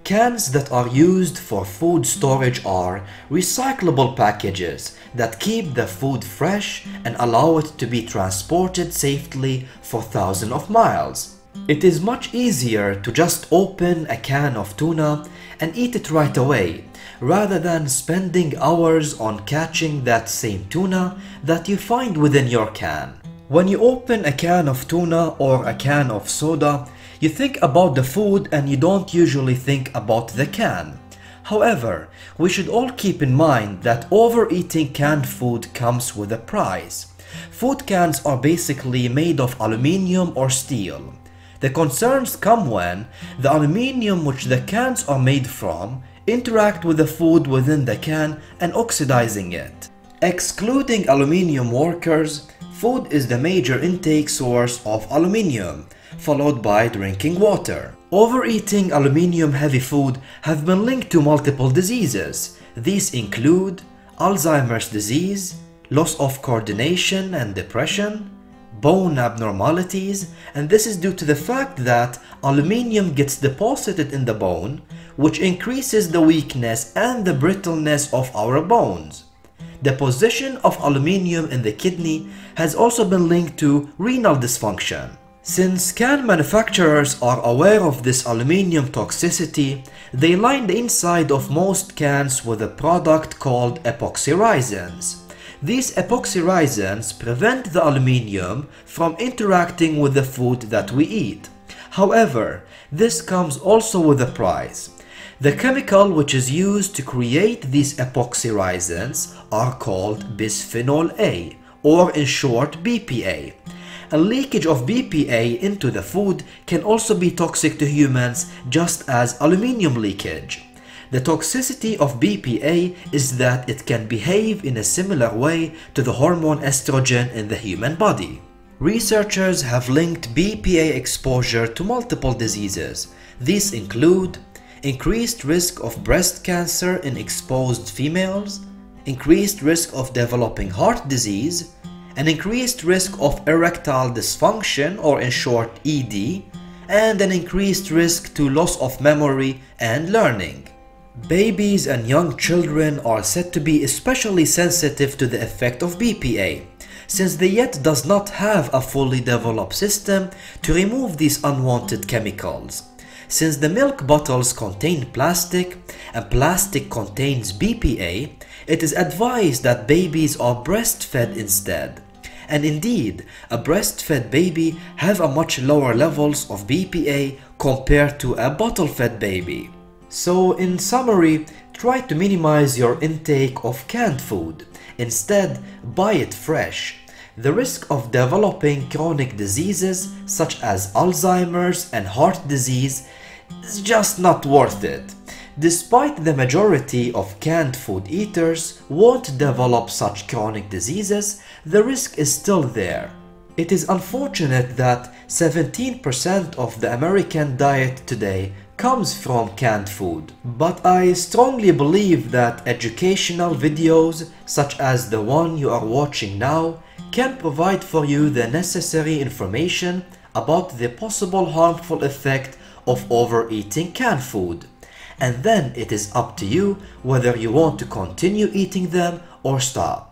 Cans that are used for food storage are recyclable packages that keep the food fresh and allow it to be transported safely for thousands of miles. It is much easier to just open a can of tuna and eat it right away, rather than spending hours on catching that same tuna that you find within your can. When you open a can of tuna or a can of soda, you think about the food and you don't usually think about the can. However, we should all keep in mind that overeating canned food comes with a price. Food cans are basically made of aluminium or steel. The concerns come when the aluminium which the cans are made from interact with the food within the can and oxidizing it. Excluding aluminium workers, food is the major intake source of aluminium, followed by drinking water. Overeating aluminium-heavy food have been linked to multiple diseases. These include Alzheimer's disease, loss of coordination and depression, bone abnormalities, and this is due to the fact that aluminium gets deposited in the bone, which increases the weakness and the brittleness of our bones. Deposition of aluminium in the kidney has also been linked to renal dysfunction. Since can manufacturers are aware of this aluminium toxicity, they line the inside of most cans with a product called epoxy resins. These epoxy resins prevent the aluminium from interacting with the food that we eat. However, this comes also with a price. The chemical which is used to create these epoxy resins are called bisphenol A, or in short BPA. A leakage of BPA into the food can also be toxic to humans, just as aluminium leakage. The toxicity of BPA is that it can behave in a similar way to the hormone estrogen in the human body. Researchers have linked BPA exposure to multiple diseases. These include increased risk of breast cancer in exposed females, increased risk of developing heart disease, an increased risk of erectile dysfunction, or in short ED, and an increased risk to loss of memory and learning. Babies and young children are said to be especially sensitive to the effect of BPA, since they yet does not have a fully developed system to remove these unwanted chemicals. Since the milk bottles contain plastic and plastic contains BPA, it is advised that babies are breastfed instead. And indeed, a breastfed baby have a much lower levels of BPA compared to a bottle-fed baby. So in summary, try to minimize your intake of canned food. Instead, buy it fresh. The risk of developing chronic diseases such as Alzheimer's and heart disease is just not worth it. Despite the majority of canned food eaters won't develop such chronic diseases, the risk is still there. It is unfortunate that 17% of the American diet today comes from canned food. But I strongly believe that educational videos such as the one you are watching now can provide for you the necessary information about the possible harmful effect of overeating canned food. And then it is up to you whether you want to continue eating them or stop.